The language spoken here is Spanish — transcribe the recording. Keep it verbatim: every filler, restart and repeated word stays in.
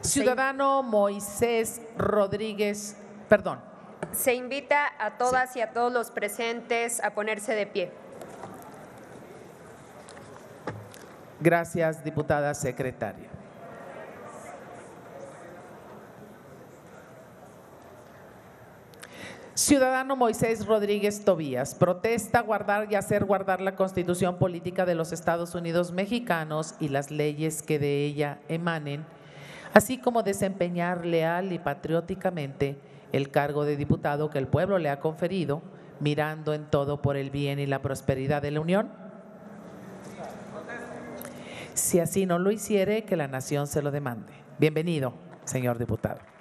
Ciudadano Moisés Rodríguez, perdón. Se invita a todas sí. y a todos los presentes a ponerse de pie. Gracias, diputada secretaria. Ciudadano Moisés Rodríguez Tobías, protesta guardar y hacer guardar la Constitución Política de los Estados Unidos Mexicanos y las leyes que de ella emanen, así como desempeñar leal y patrióticamente el cargo de diputado que el pueblo le ha conferido, mirando en todo por el bien y la prosperidad de la Unión. Si así no lo hiciere, que la nación se lo demande. Bienvenido, señor diputado.